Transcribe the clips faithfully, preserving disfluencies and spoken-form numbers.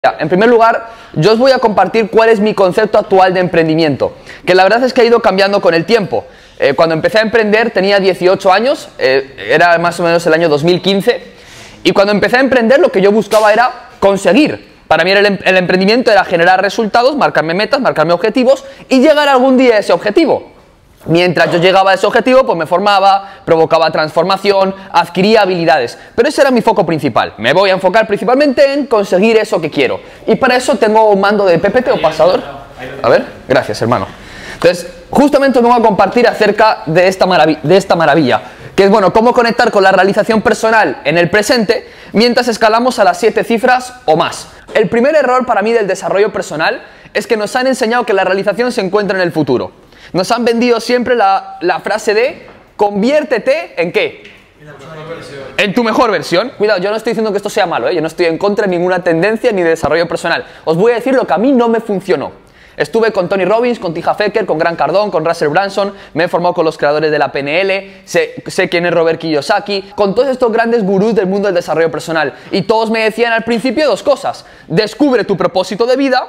En primer lugar, yo os voy a compartir cuál es mi concepto actual de emprendimiento, que la verdad es que ha ido cambiando con el tiempo. Eh, cuando empecé a emprender tenía dieciocho años, eh, era más o menos el año dos mil quince, y cuando empecé a emprender lo que yo buscaba era conseguir. Para mí el, el emprendimiento era generar resultados, marcarme metas, marcarme objetivos y llegar algún día a ese objetivo. Mientras yo llegaba a ese objetivo, pues me formaba, provocaba transformación, adquiría habilidades. Pero ese era mi foco principal. Me voy a enfocar principalmente en conseguir eso que quiero. Y para eso tengo un mando de P P T o pasador. A ver, gracias, hermano. Entonces, justamente os vengo a compartir acerca de esta, marav- de esta maravilla. Que es, bueno, cómo conectar con la realización personal en el presente mientras escalamos a las siete cifras o más. El primer error para mí del desarrollo personal es que nos han enseñado que la realización se encuentra en el futuro. Nos han vendido siempre la, la frase de conviértete en ¿qué? En tu mejor versión. Cuidado, yo no estoy diciendo que esto sea malo, ¿eh? Yo no estoy en contra de ninguna tendencia ni de desarrollo personal. Os voy a decir lo que a mí no me funcionó. Estuve con Tony Robbins, con T. Harv Eker, con Grant Cardone, con Russell Brunson, me he formado con los creadores de la P N L, sé, sé quién es Robert Kiyosaki, con todos estos grandes gurús del mundo del desarrollo personal. Y todos me decían al principio dos cosas: descubre tu propósito de vida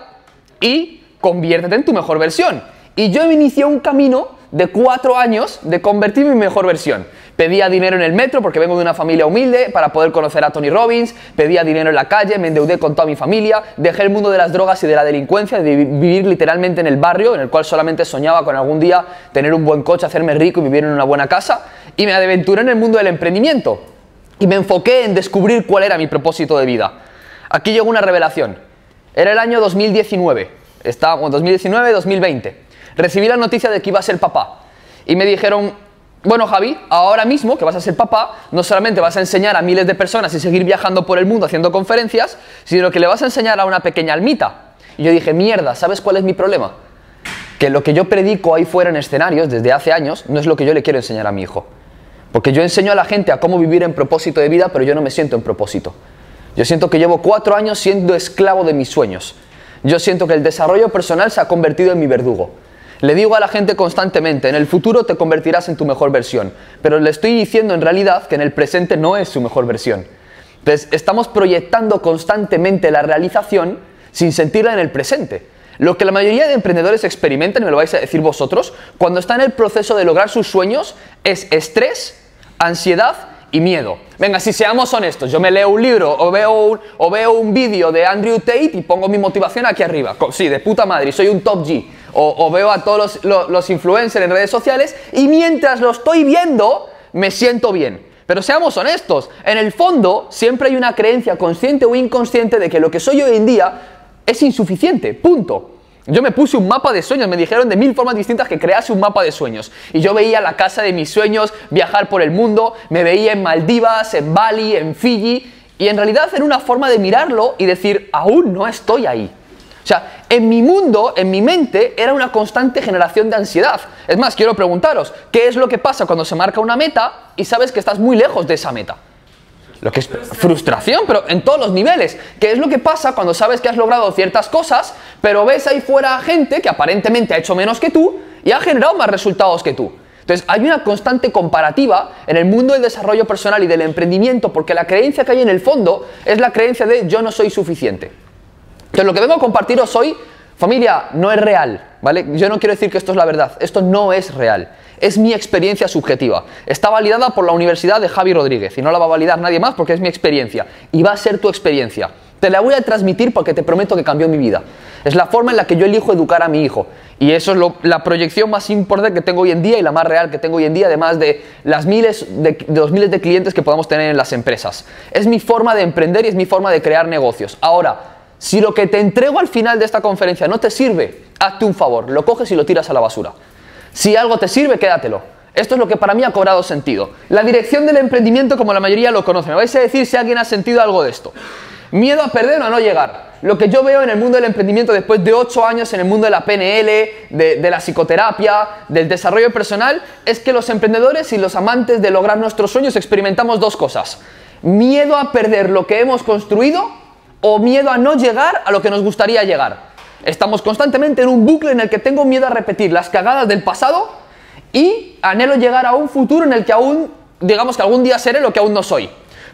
y conviértete en tu mejor versión. Y yo inicié un camino de cuatro años de convertirme en mi mejor versión. Pedía dinero en el metro porque vengo de una familia humilde para poder conocer a Tony Robbins, pedía dinero en la calle, me endeudé con toda mi familia, dejé el mundo de las drogas y de la delincuencia, de vivir literalmente en el barrio, en el cual solamente soñaba con algún día tener un buen coche, hacerme rico y vivir en una buena casa, y me aventuré en el mundo del emprendimiento y me enfoqué en descubrir cuál era mi propósito de vida. Aquí llegó una revelación. Era el año dos mil diecinueve, está, bueno, dos mil diecinueve dos mil veinte. Recibí la noticia de que iba a ser papá y me dijeron: bueno, Javi, ahora mismo que vas a ser papá, no solamente vas a enseñar a miles de personas y seguir viajando por el mundo haciendo conferencias, sino que le vas a enseñar a una pequeña almita. Y yo dije: mierda, ¿sabes cuál es mi problema? Que lo que yo predico ahí fuera en escenarios desde hace años no es lo que yo le quiero enseñar a mi hijo. Porque yo enseño a la gente a cómo vivir en propósito de vida, pero yo no me siento en propósito. Yo siento que llevo cuatro años siendo esclavo de mis sueños. Yo siento que el desarrollo personal se ha convertido en mi verdugo. Le digo a la gente constantemente: en el futuro te convertirás en tu mejor versión, pero le estoy diciendo en realidad que en el presente no es su mejor versión. Entonces estamos proyectando constantemente la realización sin sentirla en el presente. Lo que la mayoría de emprendedores experimentan, y me lo vais a decir vosotros, cuando está en el proceso de lograr sus sueños, es estrés, ansiedad y miedo. Venga, si seamos honestos, yo me leo un libro o veo un, o veo un vídeo de Andrew Tate y pongo mi motivación aquí arriba. Sí, de puta madre, soy un top G. O, o veo a todos los, los, los influencers en redes sociales y mientras lo estoy viendo, me siento bien. Pero seamos honestos, en el fondo siempre hay una creencia consciente o inconsciente de que lo que soy hoy en día es insuficiente, punto. Yo me puse un mapa de sueños, me dijeron de mil formas distintas que crease un mapa de sueños. Y yo veía la casa de mis sueños, viajar por el mundo, me veía en Maldivas, en Bali, en Fiji, y en realidad era una forma de mirarlo y decir: aún no estoy ahí. O sea, en mi mundo, en mi mente, era una constante generación de ansiedad. Es más, quiero preguntaros, ¿qué es lo que pasa cuando se marca una meta y sabes que estás muy lejos de esa meta? Lo que es frustración, pero en todos los niveles. ¿Qué es lo que pasa cuando sabes que has logrado ciertas cosas, pero ves ahí fuera gente que aparentemente ha hecho menos que tú y ha generado más resultados que tú? Entonces, hay una constante comparativa en el mundo del desarrollo personal y del emprendimiento, porque la creencia que hay en el fondo es la creencia de yo no soy suficiente. Entonces, lo que vengo a compartiros hoy, familia, no es real, ¿vale? Yo no quiero decir que esto es la verdad, esto no es real. Es mi experiencia subjetiva. Está validada por la Universidad de Javi Rodríguez y no la va a validar nadie más porque es mi experiencia. Y va a ser tu experiencia. Te la voy a transmitir porque te prometo que cambió mi vida. Es la forma en la que yo elijo educar a mi hijo. Y eso es lo, la proyección más importante que tengo hoy en día y la más real que tengo hoy en día, además de, las miles de, de los miles de clientes que podamos tener en las empresas. Es mi forma de emprender y es mi forma de crear negocios. Ahora, si lo que te entrego al final de esta conferencia no te sirve, hazte un favor, lo coges y lo tiras a la basura. Si algo te sirve, quédatelo. Esto es lo que para mí ha cobrado sentido. La dirección del emprendimiento, como la mayoría lo conoce. Me vais a decir si alguien ha sentido algo de esto. Miedo a perder o a no llegar. Lo que yo veo en el mundo del emprendimiento después de ocho años en el mundo de la P N L, de, de la psicoterapia, del desarrollo personal, es que los emprendedores y los amantes de lograr nuestros sueños experimentamos dos cosas. Miedo a perder lo que hemos construido o miedo a no llegar a lo que nos gustaría llegar. Estamos constantemente en un bucle en el que tengo miedo a repetir las cagadas del pasado y anhelo llegar a un futuro en el que aún, digamos que algún día seré lo que aún no soy.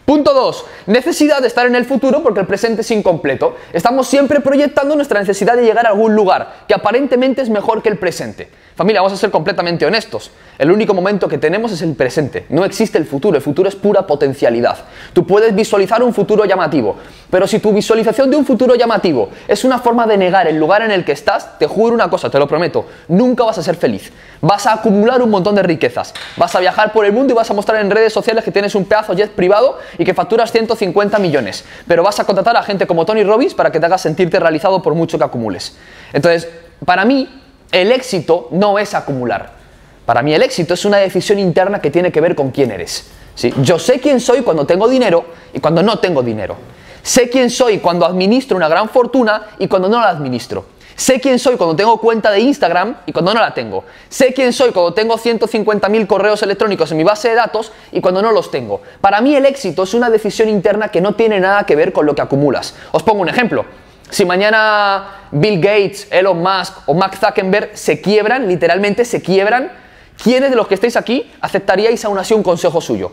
Punto dos. Necesidad de estar en el futuro porque el presente es incompleto. Estamos siempre proyectando nuestra necesidad de llegar a algún lugar que aparentemente es mejor que el presente. Familia, vamos a ser completamente honestos. El único momento que tenemos es el presente. No existe el futuro. El futuro es pura potencialidad. Tú puedes visualizar un futuro llamativo, pero si tu visualización de un futuro llamativo es una forma de negar el lugar en el que estás, te juro una cosa, te lo prometo, nunca vas a ser feliz. Vas a acumular un montón de riquezas. Vas a viajar por el mundo y vas a mostrar en redes sociales que tienes un pedazo jet privado y que facturas ciento cincuenta millones. Pero vas a contratar a gente como Tony Robbins para que te hagas sentirte realizado por mucho que acumules. Entonces, para mí, el éxito no es acumular. Para mí el éxito es una decisión interna que tiene que ver con quién eres. ¿Sí? Yo sé quién soy cuando tengo dinero y cuando no tengo dinero. Sé quién soy cuando administro una gran fortuna y cuando no la administro. Sé quién soy cuando tengo cuenta de Instagram y cuando no la tengo. Sé quién soy cuando tengo ciento cincuenta mil correos electrónicos en mi base de datos y cuando no los tengo. Para mí el éxito es una decisión interna que no tiene nada que ver con lo que acumulas. Os pongo un ejemplo. Si mañana Bill Gates, Elon Musk o Mark Zuckerberg se quiebran, literalmente se quiebran, ¿quiénes de los que estáis aquí aceptaríais aún así un consejo suyo?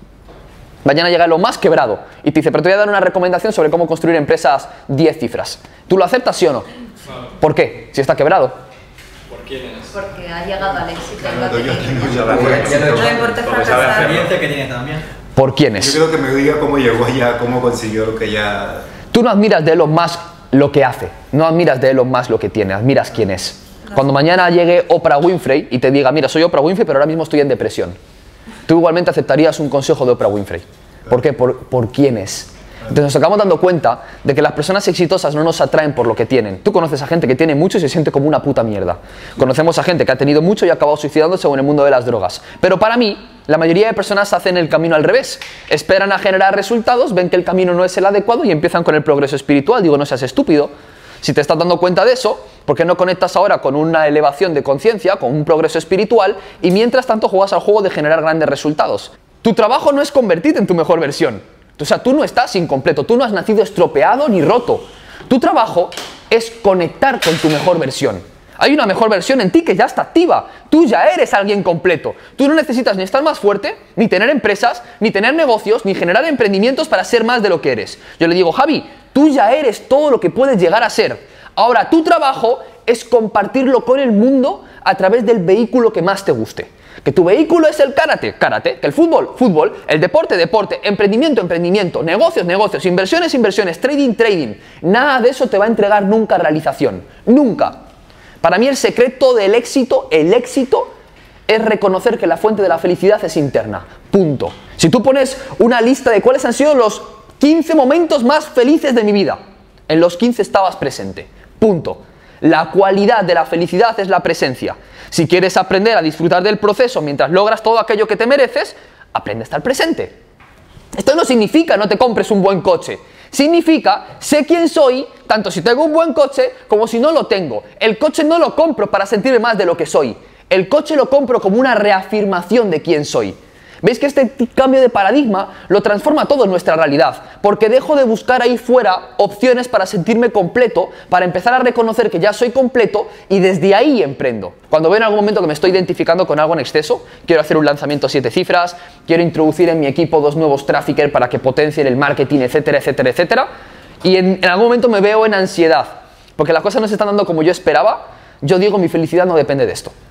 Mañana llega Elon Musk quebrado y te dice, pero te voy a dar una recomendación sobre cómo construir empresas diez cifras. ¿Tú lo aceptas, sí o no? Claro. ¿Por qué? Si está quebrado. ¿Por quién es? Porque ha llegado al éxito. Claro, yo tengo No la le importa experiencia fracasar. experiencia que tiene también. ¿Por quién es? Yo creo que me diga cómo llegó allá, cómo consiguió lo que ya... Tú no admiras de Elon Musk lo que hace, no admiras de Elon Musk lo que tiene, admiras quién es. Cuando mañana llegue Oprah Winfrey y te diga, mira, soy Oprah Winfrey, pero ahora mismo estoy en depresión, tú igualmente aceptarías un consejo de Oprah Winfrey. ¿Por qué? Por, por quién es. Entonces nos acabamos dando cuenta de que las personas exitosas no nos atraen por lo que tienen. Tú conoces a gente que tiene mucho y se siente como una puta mierda. Conocemos a gente que ha tenido mucho y ha acabado suicidándose en el mundo de las drogas. Pero para mí, la mayoría de personas hacen el camino al revés. Esperan a generar resultados, ven que el camino no es el adecuado y empiezan con el progreso espiritual. Digo, no seas estúpido. Si te estás dando cuenta de eso, ¿por qué no conectas ahora con una elevación de conciencia, con un progreso espiritual y mientras tanto juegas al juego de generar grandes resultados? Tu trabajo no es convertirte en tu mejor versión. O sea, tú no estás incompleto, tú no has nacido estropeado ni roto. Tu trabajo es conectar con tu mejor versión. Hay una mejor versión en ti que ya está activa. Tú ya eres alguien completo. Tú no necesitas ni estar más fuerte, ni tener empresas, ni tener negocios, ni generar emprendimientos para ser más de lo que eres. Yo le digo, Javi, tú ya eres todo lo que puedes llegar a ser. Ahora, tu trabajo es compartirlo con el mundo a través del vehículo que más te guste. Que tu vehículo es el karate, karate, que el fútbol, fútbol, el deporte, deporte, emprendimiento, emprendimiento, negocios, negocios, inversiones, inversiones, trading, trading. Nada de eso te va a entregar nunca realización, nunca. Para mí el secreto del éxito, el éxito, es reconocer que la fuente de la felicidad es interna, punto. Si tú pones una lista de cuáles han sido los quince momentos más felices de mi vida, en los quince estabas presente, punto. La cualidad de la felicidad es la presencia. Si quieres aprender a disfrutar del proceso mientras logras todo aquello que te mereces, aprende a estar presente. Esto no significa no te compres un buen coche. Significa, sé quién soy, tanto si tengo un buen coche como si no lo tengo. El coche no lo compro para sentirme más de lo que soy. El coche lo compro como una reafirmación de quién soy. ¿Veis que este cambio de paradigma lo transforma todo en nuestra realidad? Porque dejo de buscar ahí fuera opciones para sentirme completo, para empezar a reconocer que ya soy completo y desde ahí emprendo. Cuando veo en algún momento que me estoy identificando con algo en exceso, quiero hacer un lanzamiento siete cifras, quiero introducir en mi equipo dos nuevos traffickers para que potencien el marketing, etcétera, etcétera, etcétera, y en, en algún momento me veo en ansiedad, porque las cosas no se están dando como yo esperaba, yo digo, mi felicidad no depende de esto.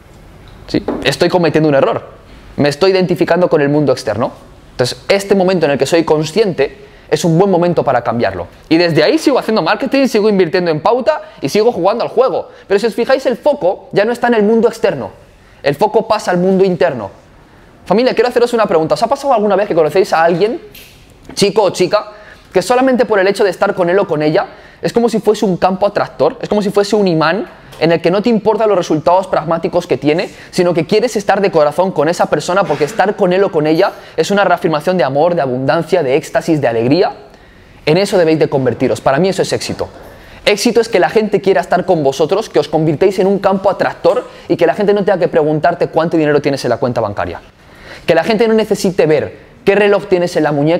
¿Sí? Estoy cometiendo un error. Me estoy identificando con el mundo externo. Entonces, este momento en el que soy consciente es un buen momento para cambiarlo. Y desde ahí sigo haciendo marketing, sigo invirtiendo en pauta y sigo jugando al juego. Pero si os fijáis, el foco ya no está en el mundo externo. El foco pasa al mundo interno. Familia, quiero haceros una pregunta. ¿Os ha pasado alguna vez que conocéis a alguien, chico o chica, que solamente por el hecho de estar con él o con ella, es como si fuese un campo atractor, es como si fuese un imán en el que no te importan los resultados pragmáticos que tiene, sino que quieres estar de corazón con esa persona porque estar con él o con ella es una reafirmación de amor, de abundancia, de éxtasis, de alegría? En eso debéis de convertiros. Para mí eso es éxito. Éxito es que la gente quiera estar con vosotros, que os convirtéis en un campo atractor y que la gente no tenga que preguntarte cuánto dinero tienes en la cuenta bancaria. Que la gente no necesite ver qué reloj tienes en la muñeca,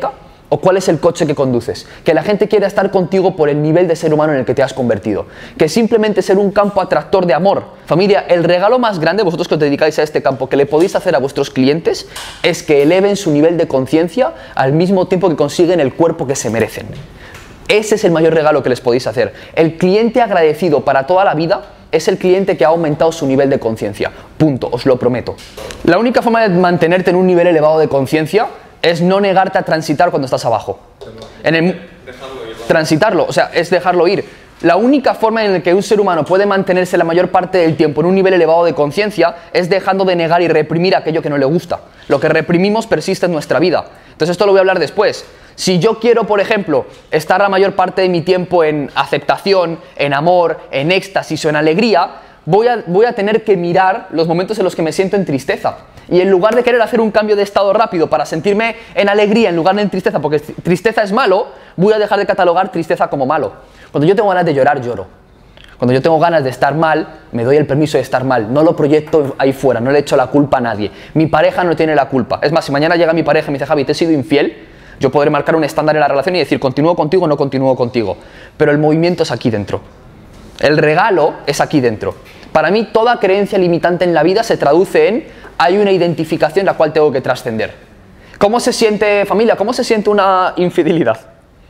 ¿O cuál es el coche que conduces? Que la gente quiera estar contigo por el nivel de ser humano en el que te has convertido. Que simplemente ser un campo atractor de amor. Familia, el regalo más grande, vosotros que os dedicáis a este campo, que le podéis hacer a vuestros clientes, es que eleven su nivel de conciencia al mismo tiempo que consiguen el cuerpo que se merecen. Ese es el mayor regalo que les podéis hacer. El cliente agradecido para toda la vida es el cliente que ha aumentado su nivel de conciencia. Punto, os lo prometo. La única forma de mantenerte en un nivel elevado de conciencia es no negarte a transitar cuando estás abajo. En el, transitarlo, o sea, es dejarlo ir. La única forma en la que un ser humano puede mantenerse la mayor parte del tiempo en un nivel elevado de conciencia es dejando de negar y reprimir aquello que no le gusta. Lo que reprimimos persiste en nuestra vida. Entonces esto lo voy a hablar después. Si yo quiero, por ejemplo, estar la mayor parte de mi tiempo en aceptación, en amor, en éxtasis o en alegría, voy a, voy a tener que mirar los momentos en los que me siento en tristeza. Y en lugar de querer hacer un cambio de estado rápido para sentirme en alegría en lugar de en tristeza, porque tristeza es malo, voy a dejar de catalogar tristeza como malo. Cuando yo tengo ganas de llorar, lloro. Cuando yo tengo ganas de estar mal, me doy el permiso de estar mal. No lo proyecto ahí fuera, no le echo la culpa a nadie. Mi pareja no tiene la culpa. Es más, si mañana llega mi pareja y me dice, Javi, te he sido infiel, yo podré marcar un estándar en la relación y decir, continúo contigo o no continúo contigo. Pero el movimiento es aquí dentro. El regalo es aquí dentro. Para mí, toda creencia limitante en la vida se traduce en hay una identificación la cual tengo que trascender. ¿Cómo se siente, familia? ¿Cómo se siente una infidelidad?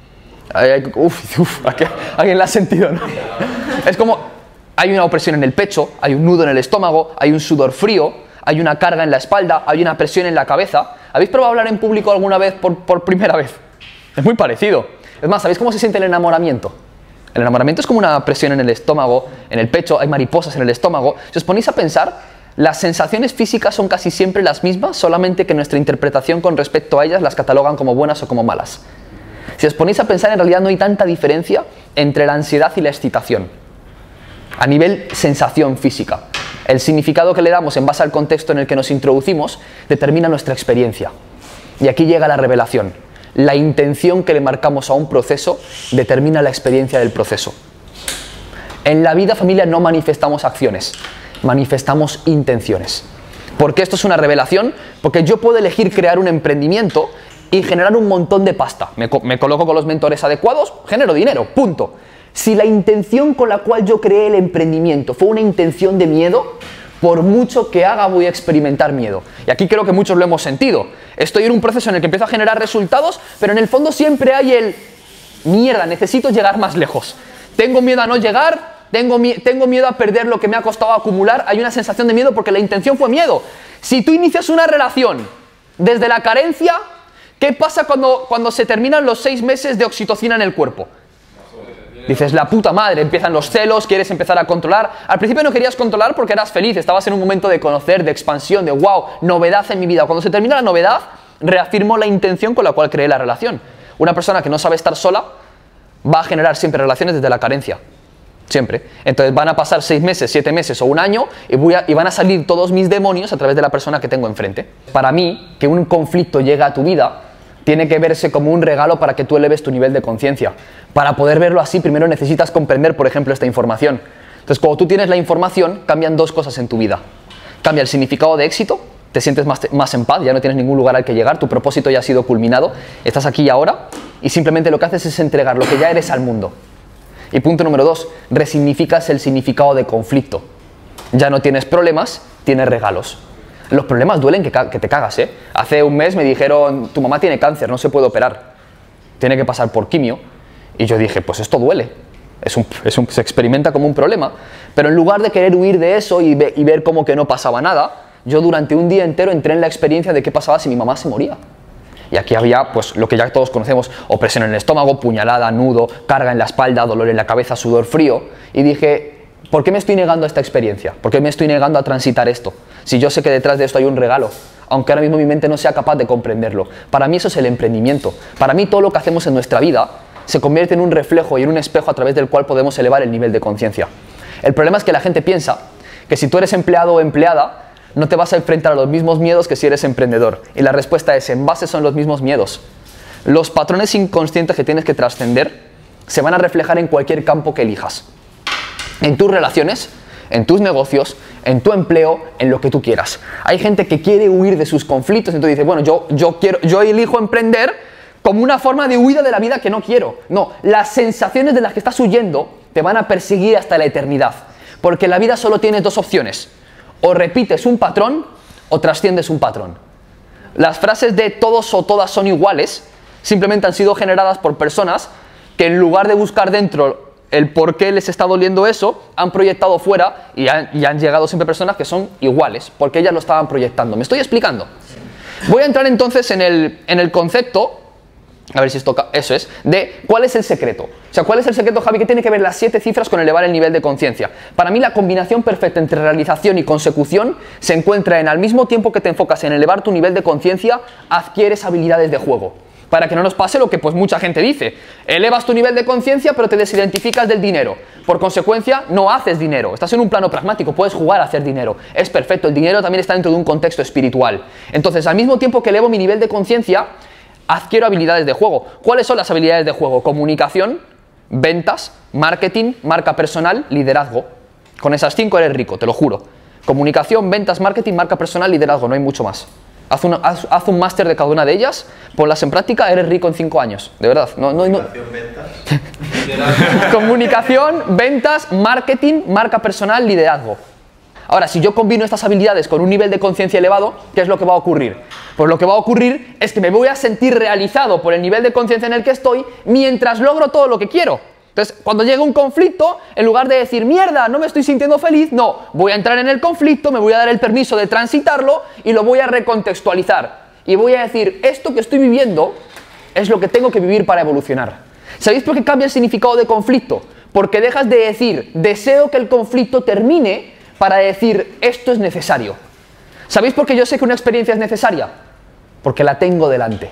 Uf, uf, ¿alguien la ha sentido, no? Es como, hay una opresión en el pecho, hay un nudo en el estómago, hay un sudor frío, hay una carga en la espalda, hay una presión en la cabeza. ¿Habéis probado hablar en público alguna vez por, por primera vez? Es muy parecido. Es más, ¿sabéis cómo se siente el enamoramiento? El enamoramiento es como una presión en el estómago, en el pecho, hay mariposas en el estómago. Si os ponéis a pensar, las sensaciones físicas son casi siempre las mismas, solamente que nuestra interpretación con respecto a ellas las catalogan como buenas o como malas. Si os ponéis a pensar, en realidad no hay tanta diferencia entre la ansiedad y la excitación. A nivel sensación física. El significado que le damos en base al contexto en el que nos introducimos determina nuestra experiencia. Y aquí llega la revelación. La intención que le marcamos a un proceso determina la experiencia del proceso. En la vida, familia, no manifestamos acciones, manifestamos intenciones. ¿Por qué esto es una revelación? Porque yo puedo elegir crear un emprendimiento y generar un montón de pasta. Me, co me coloco con los mentores adecuados, genero dinero, punto. Si la intención con la cual yo creé el emprendimiento fue una intención de miedo, por mucho que haga voy a experimentar miedo. Y aquí creo que muchos lo hemos sentido. Estoy en un proceso en el que empiezo a generar resultados, pero en el fondo siempre hay el mierda, necesito llegar más lejos. Tengo miedo a no llegar, tengo, mi tengo miedo a perder lo que me ha costado acumular. Hay una sensación de miedo porque la intención fue miedo. Si tú inicias una relación desde la carencia, ¿qué pasa cuando, cuando se terminan los seis meses de oxitocina en el cuerpo? Dices, la puta madre, empiezan los celos, quieres empezar a controlar. Al principio no querías controlar porque eras feliz, estabas en un momento de conocer, de expansión, de wow, novedad en mi vida. Cuando se termina la novedad, reafirmo la intención con la cual creé la relación. Una persona que no sabe estar sola va a generar siempre relaciones desde la carencia. Siempre. Entonces van a pasar seis meses, siete meses o un año y, voy a, y van a salir todos mis demonios a través de la persona que tengo enfrente. Para mí, que un conflicto llegue a tu vida tiene que verse como un regalo para que tú eleves tu nivel de conciencia. Para poder verlo así, primero necesitas comprender, por ejemplo, esta información. Entonces, cuando tú tienes la información, cambian dos cosas en tu vida. Cambia el significado de éxito, te sientes más, más en paz, ya no tienes ningún lugar al que llegar, tu propósito ya ha sido culminado, estás aquí y ahora, y simplemente lo que haces es entregar lo que ya eres al mundo. Y punto número dos, resignificas el significado de conflicto. Ya no tienes problemas, tienes regalos. Los problemas duelen que, que te cagas, ¿eh? Hace un mes me dijeron, tu mamá tiene cáncer, no se puede operar. Tiene que pasar por quimio. Y yo dije, pues esto duele. Es un, es un, se experimenta como un problema. Pero en lugar de querer huir de eso y, ve, y ver como que no pasaba nada, yo durante un día entero entré en la experiencia de qué pasaba si mi mamá se moría. Y aquí había, pues, lo que ya todos conocemos, opresión en el estómago, puñalada, nudo, carga en la espalda, dolor en la cabeza, sudor frío. Y dije, ¿por qué me estoy negando a esta experiencia? ¿Por qué me estoy negando a transitar esto? Si yo sé que detrás de esto hay un regalo, aunque ahora mismo mi mente no sea capaz de comprenderlo. Para mí eso es el emprendimiento. Para mí todo lo que hacemos en nuestra vida se convierte en un reflejo y en un espejo a través del cual podemos elevar el nivel de conciencia. El problema es que la gente piensa que si tú eres empleado o empleada, no te vas a enfrentar a los mismos miedos que si eres emprendedor. Y la respuesta es, en base son los mismos miedos. Los patrones inconscientes que tienes que trascender se van a reflejar en cualquier campo que elijas. En tus relaciones, en tus negocios, en tu empleo, en lo que tú quieras. Hay gente que quiere huir de sus conflictos, entonces dice, bueno, yo, yo, quiero, yo elijo emprender como una forma de huida de la vida que no quiero. No, las sensaciones de las que estás huyendo te van a perseguir hasta la eternidad. Porque la vida solo tiene dos opciones. O repites un patrón o trasciendes un patrón. Las frases de todos o todas son iguales simplemente han sido generadas por personas que en lugar de buscar dentro el por qué les está doliendo eso, han proyectado fuera y han, y han llegado siempre personas que son iguales, porque ellas lo estaban proyectando. ¿Me estoy explicando? Voy a entrar entonces en el, en el concepto, a ver si esto, eso es, de cuál es el secreto. O sea, ¿cuál es el secreto, Javi? ¿Qué tiene que ver las siete cifras con elevar el nivel de conciencia? Para mí la combinación perfecta entre realización y consecución se encuentra en al mismo tiempo que te enfocas en elevar tu nivel de conciencia, adquieres habilidades de juego. Para que no nos pase lo que pues mucha gente dice. Elevas tu nivel de conciencia pero te desidentificas del dinero. Por consecuencia, no haces dinero. Estás en un plano pragmático, puedes jugar a hacer dinero. Es perfecto, el dinero también está dentro de un contexto espiritual. Entonces, al mismo tiempo que elevo mi nivel de conciencia, adquiero habilidades de juego. ¿Cuáles son las habilidades de juego? Comunicación, ventas, marketing, marca personal, liderazgo. Con esas cinco eres rico, te lo juro. Comunicación, ventas, marketing, marca personal, liderazgo, no hay mucho más. Haz, una, haz, haz un máster de cada una de ellas, ponlas en práctica, eres rico en cinco años. De verdad. No, no, no. Comunicación, ventas, marketing, marca personal, liderazgo. Ahora, si yo combino estas habilidades con un nivel de conciencia elevado, ¿qué es lo que va a ocurrir? Pues lo que va a ocurrir es que me voy a sentir realizado por el nivel de conciencia en el que estoy mientras logro todo lo que quiero. Entonces, cuando llega un conflicto, en lugar de decir, mierda, no me estoy sintiendo feliz, no, voy a entrar en el conflicto, me voy a dar el permiso de transitarlo y lo voy a recontextualizar. Y voy a decir, esto que estoy viviendo es lo que tengo que vivir para evolucionar. ¿Sabéis por qué cambia el significado de conflicto? Porque dejas de decir, deseo que el conflicto termine, para decir, esto es necesario. ¿Sabéis por qué yo sé que una experiencia es necesaria? Porque la tengo delante.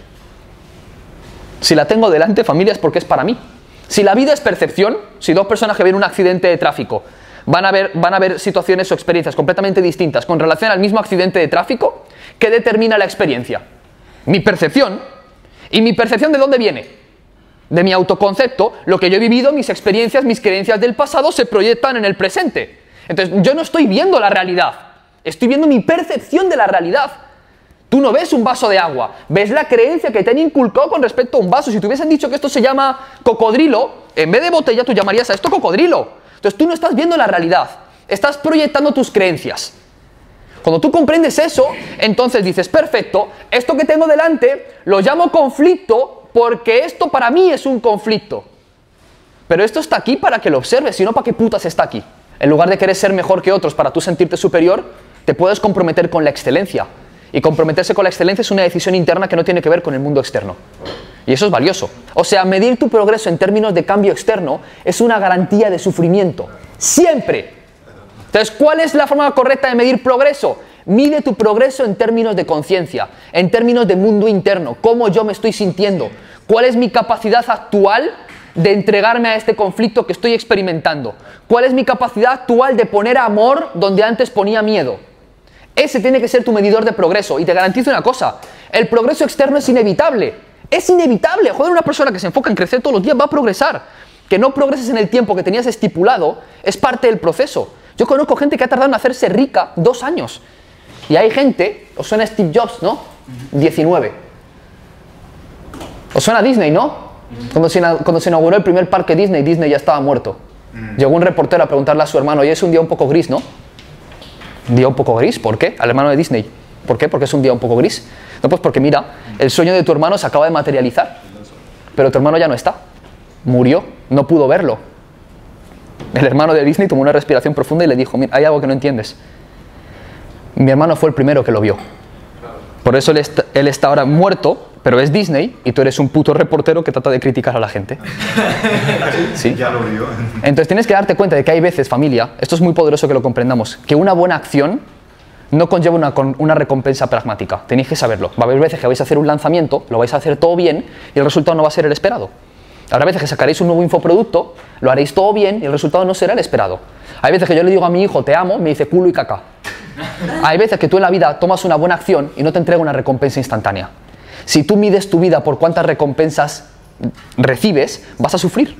Si la tengo delante, familia, es porque es para mí. Si la vida es percepción, si dos personas que ven un accidente de tráfico van a ver, van a ver situaciones o experiencias completamente distintas con relación al mismo accidente de tráfico, ¿qué determina la experiencia? Mi percepción. ¿Y mi percepción de dónde viene? De mi autoconcepto. Lo que yo he vivido, mis experiencias, mis creencias del pasado se proyectan en el presente. Entonces, yo no estoy viendo la realidad, estoy viendo mi percepción de la realidad. Tú no ves un vaso de agua, ves la creencia que te han inculcado con respecto a un vaso. Si te hubiesen dicho que esto se llama cocodrilo, en vez de botella tú llamarías a esto cocodrilo. Entonces tú no estás viendo la realidad, estás proyectando tus creencias. Cuando tú comprendes eso, entonces dices, perfecto, esto que tengo delante lo llamo conflicto porque esto para mí es un conflicto. Pero esto está aquí para que lo observes, si no, ¿para qué putas está aquí? En lugar de querer ser mejor que otros para tú sentirte superior, te puedes comprometer con la excelencia. Y comprometerse con la excelencia es una decisión interna que no tiene que ver con el mundo externo. Y eso es valioso. O sea, medir tu progreso en términos de cambio externo es una garantía de sufrimiento. ¡Siempre! Entonces, ¿cuál es la forma correcta de medir progreso? Mide tu progreso en términos de conciencia, en términos de mundo interno, cómo yo me estoy sintiendo, cuál es mi capacidad actual de entregarme a este conflicto que estoy experimentando, cuál es mi capacidad actual de poner amor donde antes ponía miedo. Ese tiene que ser tu medidor de progreso. Y te garantizo una cosa, el progreso externo es inevitable. Es inevitable. Joder, una persona que se enfoca en crecer todos los días va a progresar. Que no progreses en el tiempo que tenías estipulado es parte del proceso. Yo conozco gente que ha tardado en hacerse rica dos años. Y hay gente, os suena Steve Jobs, ¿no? diecinueve. Os suena Disney, ¿no? Cuando se, cuando se inauguró el primer parque Disney, Disney ya estaba muerto. Llegó un reportero a preguntarle a su hermano, oye, es un día un poco gris, ¿no? Un día un poco gris, ¿por qué? Al hermano de Disney. ¿Por qué? Porque es un día un poco gris. No, pues porque mira, el sueño de tu hermano se acaba de materializar, pero tu hermano ya no está. Murió, no pudo verlo. El hermano de Disney tomó una respiración profunda y le dijo, mira, hay algo que no entiendes. Mi hermano fue el primero que lo vio. Por eso él está, él está ahora muerto, pero es Disney y tú eres un puto reportero que trata de criticar a la gente. ¿Sí? Ya lo vio. Entonces tienes que darte cuenta de que hay veces, familia, esto es muy poderoso que lo comprendamos, que una buena acción no conlleva una, una recompensa pragmática. Tenéis que saberlo. Va a haber veces que vais a hacer un lanzamiento, lo vais a hacer todo bien y el resultado no va a ser el esperado. Habrá veces que sacaréis un nuevo infoproducto, lo haréis todo bien y el resultado no será el esperado. Hay veces que yo le digo a mi hijo, te amo, me dice culo y caca. Hay veces que tú en la vida tomas una buena acción y no te entrega una recompensa instantánea. Si tú mides tu vida por cuántas recompensas recibes, vas a sufrir.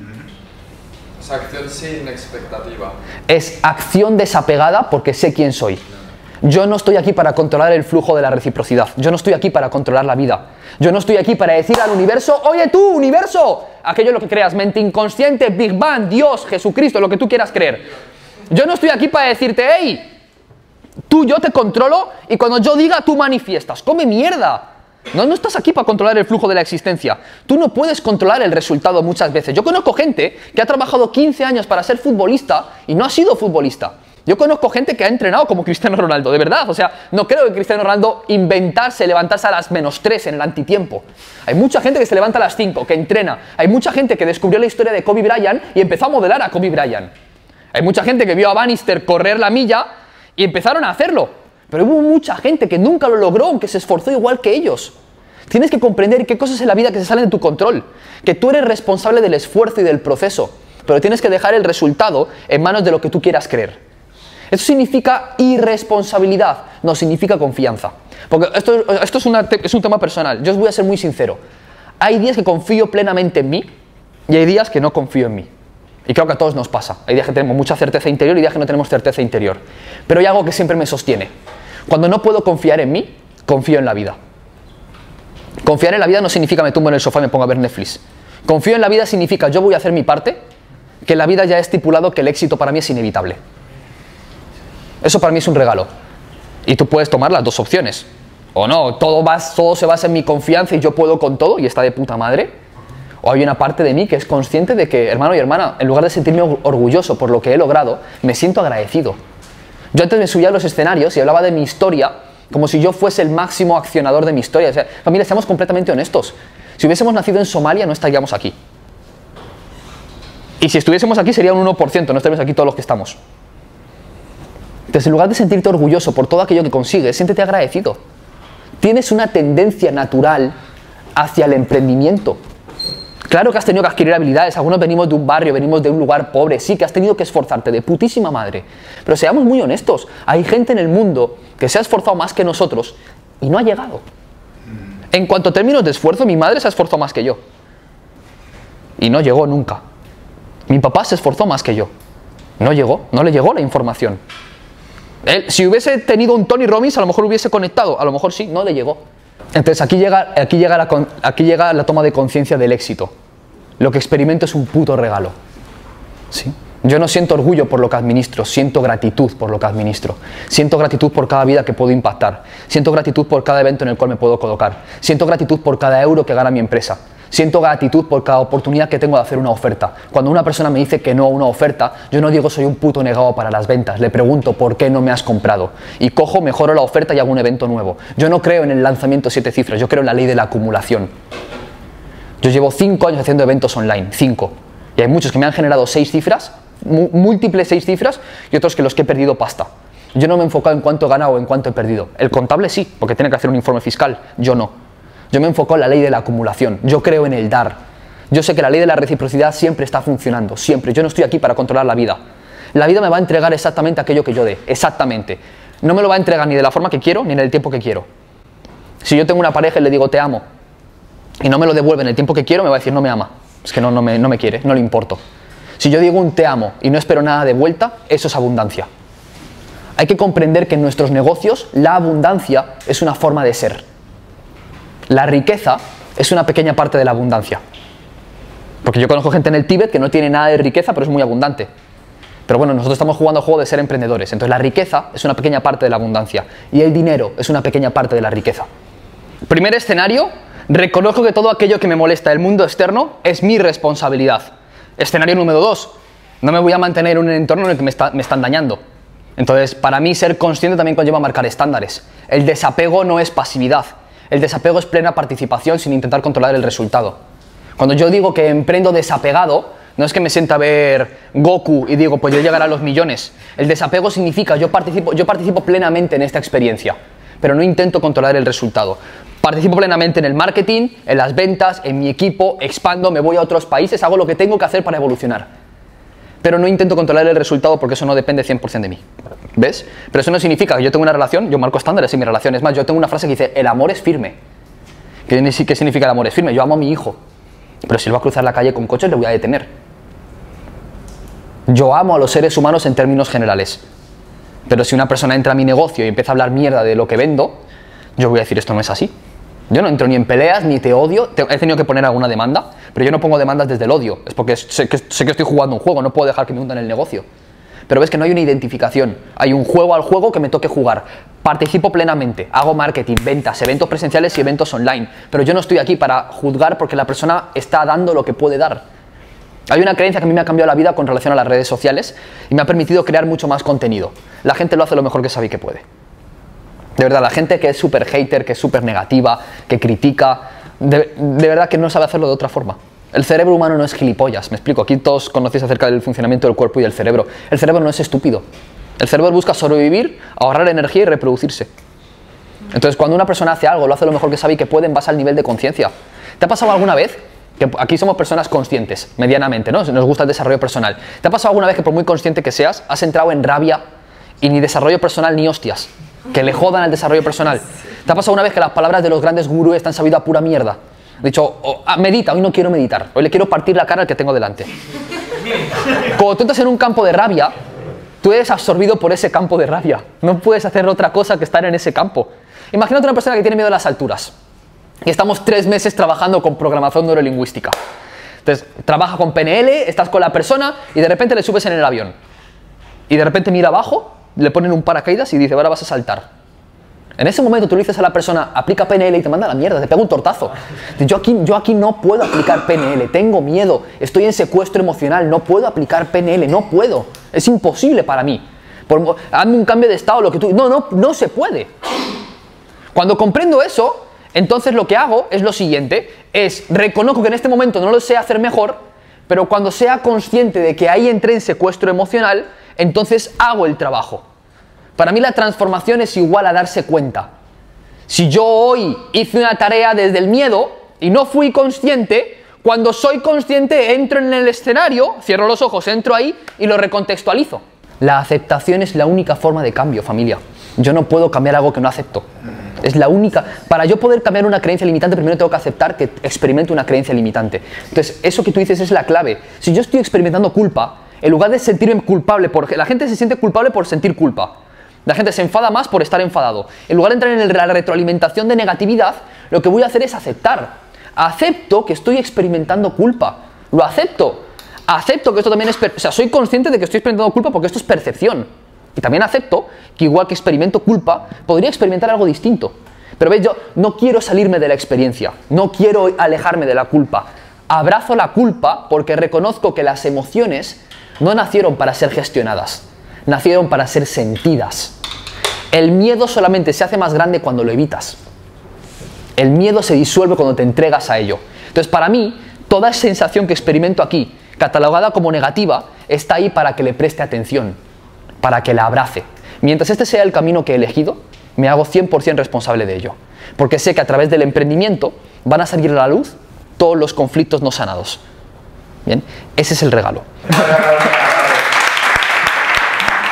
Es acción sin expectativa. Es acción desapegada porque sé quién soy. Yo no estoy aquí para controlar el flujo de la reciprocidad. Yo no estoy aquí para controlar la vida. Yo no estoy aquí para decir al universo, oye tú, universo, aquello es lo que creas, mente inconsciente, Big Bang, Dios, Jesucristo, lo que tú quieras creer. Yo no estoy aquí para decirte, hey, tú, yo te controlo y cuando yo diga, tú manifiestas. ¡Come mierda! No, no estás aquí para controlar el flujo de la existencia. Tú no puedes controlar el resultado muchas veces. Yo conozco gente que ha trabajado quince años para ser futbolista y no ha sido futbolista. Yo conozco gente que ha entrenado como Cristiano Ronaldo, de verdad. O sea, no creo que Cristiano Ronaldo inventarse, levantarse a las menos tres en el antitiempo. Hay mucha gente que se levanta a las cinco, que entrena. Hay mucha gente que descubrió la historia de Kobe Bryant y empezó a modelar a Kobe Bryant. Hay mucha gente que vio a Bannister correr la milla y empezaron a hacerlo. Pero hubo mucha gente que nunca lo logró, aunque se esforzó igual que ellos. Tienes que comprender qué cosas en la vida que se salen de tu control. Que tú eres responsable del esfuerzo y del proceso. Pero tienes que dejar el resultado en manos de lo que tú quieras creer. Eso significa irresponsabilidad, no significa confianza. Porque esto, esto es, una, es un tema personal. Yo os voy a ser muy sincero. Hay días que confío plenamente en mí y hay días que no confío en mí. Y creo que a todos nos pasa. Hay días que tenemos mucha certeza interior y días que no tenemos certeza interior. Pero hay algo que siempre me sostiene. Cuando no puedo confiar en mí, confío en la vida. Confiar en la vida no significa me tumbo en el sofá y me pongo a ver Netflix. Confío en la vida significa yo voy a hacer mi parte, que la vida ya ha estipulado que el éxito para mí es inevitable. Eso para mí es un regalo. Y tú puedes tomar las dos opciones. O no, todo, va, todo se basa en mi confianza y yo puedo con todo y está de puta madre. O hay una parte de mí que es consciente de que, hermano y hermana, en lugar de sentirme orgulloso por lo que he logrado, me siento agradecido. Yo antes me subía a los escenarios y hablaba de mi historia como si yo fuese el máximo accionador de mi historia. O sea, familia, seamos completamente honestos. Si hubiésemos nacido en Somalia, no estaríamos aquí. Y si estuviésemos aquí, sería un uno por ciento, no estaríamos aquí todos los que estamos. Entonces, en lugar de sentirte orgulloso por todo aquello que consigues, siéntete agradecido. Tienes una tendencia natural hacia el emprendimiento. Claro que has tenido que adquirir habilidades, algunos venimos de un barrio, venimos de un lugar pobre, sí que has tenido que esforzarte de putísima madre. Pero seamos muy honestos, hay gente en el mundo que se ha esforzado más que nosotros y no ha llegado. En cuanto a términos de esfuerzo, mi madre se ha esforzado más que yo. Y no llegó nunca. Mi papá se esforzó más que yo. No llegó, no le llegó la información. Él, si hubiese tenido un Tony Robbins, a lo mejor hubiese conectado, a lo mejor sí, no le llegó. Entonces aquí llega, aquí llega, la, aquí llega la toma de conciencia del éxito. Lo que experimento es un puto regalo. ¿Sí? Yo no siento orgullo por lo que administro, siento gratitud por lo que administro. Siento gratitud por cada vida que puedo impactar. Siento gratitud por cada evento en el cual me puedo colocar. Siento gratitud por cada euro que gana mi empresa. Siento gratitud por cada oportunidad que tengo de hacer una oferta. Cuando una persona me dice que no a una oferta, yo no digo soy un puto negado para las ventas. Le pregunto por qué no me has comprado. Y cojo, mejoro la oferta y hago un evento nuevo. Yo no creo en el lanzamiento siete cifras, yo creo en la ley de la acumulación. Yo llevo cinco años haciendo eventos online, cinco. Y hay muchos que me han generado seis cifras, múltiples seis cifras, y otros que los que he perdido pasta. Yo no me he enfocado en cuánto he ganado o en cuánto he perdido. El contable sí, porque tiene que hacer un informe fiscal. Yo no. Yo me enfoco en la ley de la acumulación. Yo creo en el dar. Yo sé que la ley de la reciprocidad siempre está funcionando, siempre. Yo no estoy aquí para controlar la vida. La vida me va a entregar exactamente aquello que yo dé, exactamente. No me lo va a entregar ni de la forma que quiero, ni en el tiempo que quiero. Si yo tengo una pareja y le digo te amo, y no me lo devuelve en el tiempo que quiero, me va a decir no me ama. Es que no, no, me, no me quiere, no le importo. Si yo digo un te amo y no espero nada de vuelta, eso es abundancia. Hay que comprender que en nuestros negocios la abundancia es una forma de ser. La riqueza es una pequeña parte de la abundancia. Porque yo conozco gente en el Tíbet que no tiene nada de riqueza, pero es muy abundante. Pero bueno, nosotros estamos jugando al juego de ser emprendedores. Entonces la riqueza es una pequeña parte de la abundancia. Y el dinero es una pequeña parte de la riqueza. Primer escenario, reconozco que todo aquello que me molesta del mundo externo es mi responsabilidad. Escenario número dos, no me voy a mantener en un entorno en el que me, está, me están dañando. Entonces, para mí ser consciente también conlleva marcar estándares. El desapego no es pasividad. El desapego es plena participación sin intentar controlar el resultado. Cuando yo digo que emprendo desapegado, no es que me sienta a ver Goku y digo, pues yo llegaré a los millones. El desapego significa yo participo, yo participo plenamente en esta experiencia, pero no intento controlar el resultado. Participo plenamente en el marketing, en las ventas, en mi equipo, expando, me voy a otros países, hago lo que tengo que hacer para evolucionar. Pero no intento controlar el resultado porque eso no depende cien por ciento de mí. ¿Ves? Pero eso no significa que yo tengo una relación, yo marco estándares en mi relación. Es más, yo tengo una frase que dice, el amor es firme. ¿Qué, qué significa el amor es firme? Yo amo a mi hijo, pero si él va a cruzar la calle con coches le voy a detener. Yo amo a los seres humanos en términos generales. Pero si una persona entra a mi negocio y empieza a hablar mierda de lo que vendo, yo voy a decir, esto no es así. Yo no entro ni en peleas, ni te odio. Te, he tenido que poner alguna demanda, pero yo no pongo demandas desde el odio. Es porque sé que, sé que estoy jugando un juego, no puedo dejar que me hundan el negocio. Pero ves que no hay una identificación. Hay un juego al juego que me toque jugar. Participo plenamente, hago marketing, ventas, eventos presenciales y eventos online. Pero yo no estoy aquí para juzgar porque la persona está dando lo que puede dar. Hay una creencia que a mí me ha cambiado la vida con relación a las redes sociales y me ha permitido crear mucho más contenido. La gente lo hace lo mejor que sabe y que puede. De verdad, la gente que es súper hater, que es súper negativa, que critica, de, de verdad que no sabe hacerlo de otra forma. El cerebro humano no es gilipollas, me explico. Aquí todos conocéis acerca del funcionamiento del cuerpo y del cerebro. El cerebro no es estúpido. El cerebro busca sobrevivir, ahorrar energía y reproducirse. Entonces, cuando una persona hace algo, lo hace lo mejor que sabe y que puede en base al nivel de conciencia. ¿Te ha pasado alguna vez? Que aquí somos personas conscientes, medianamente, ¿no? Nos gusta el desarrollo personal. ¿Te ha pasado alguna vez que por muy consciente que seas, has entrado en rabia y ni desarrollo personal ni hostias? Que le jodan al desarrollo personal. ¿Te ha pasado una vez que las palabras de los grandes gurúes te han sabido a pura mierda? De hecho, oh, ah, medita, hoy no quiero meditar, hoy le quiero partir la cara al que tengo delante. Cuando tú entras en un campo de rabia, tú eres absorbido por ese campo de rabia. No puedes hacer otra cosa que estar en ese campo. Imagínate una persona que tiene miedo a las alturas. Y estamos tres meses trabajando con programación neurolingüística. Entonces, trabaja con P N L, estás con la persona y de repente le subes en el avión. Y de repente mira abajo, le ponen un paracaídas y dice, ahora vas a saltar. En ese momento tú le dices a la persona, aplica P N L y te manda a la mierda, te pega un tortazo. Yo aquí, yo aquí no puedo aplicar P N L, tengo miedo, estoy en secuestro emocional, no puedo aplicar P N L, no puedo. Es imposible para mí. Por, hazme un cambio de estado, lo que tú... No, no, no se puede. Cuando comprendo eso... Entonces lo que hago es lo siguiente, es reconozco que en este momento no lo sé hacer mejor, pero cuando sea consciente de que ahí entré en secuestro emocional, entonces hago el trabajo. Para mí la transformación es igual a darse cuenta. Si yo hoy hice una tarea desde el miedo y no fui consciente, cuando soy consciente entro en el escenario, cierro los ojos, entro ahí y lo recontextualizo. La aceptación es la única forma de cambio, familia. Yo no puedo cambiar algo que no acepto. Es la única. Para yo poder cambiar una creencia limitante, primero tengo que aceptar que experimento una creencia limitante. Entonces, eso que tú dices es la clave. Si yo estoy experimentando culpa, en lugar de sentirme culpable, porque la gente se siente culpable por sentir culpa. La gente se enfada más por estar enfadado. En lugar de entrar en la retroalimentación de negatividad, lo que voy a hacer es aceptar. Acepto que estoy experimentando culpa. Lo acepto. Acepto que esto también es... O sea, soy consciente de que estoy experimentando culpa porque esto es percepción. Y también acepto que igual que experimento culpa, podría experimentar algo distinto. Pero veis, yo no quiero salirme de la experiencia, no quiero alejarme de la culpa. Abrazo la culpa porque reconozco que las emociones no nacieron para ser gestionadas, nacieron para ser sentidas. El miedo solamente se hace más grande cuando lo evitas. El miedo se disuelve cuando te entregas a ello. Entonces, para mí, toda sensación que experimento aquí, catalogada como negativa, está ahí para que le preste atención, para que la abrace. Mientras este sea el camino que he elegido, me hago cien por cien responsable de ello. Porque sé que a través del emprendimiento van a salir a la luz todos los conflictos no sanados. ¿Bien? Ese es el regalo.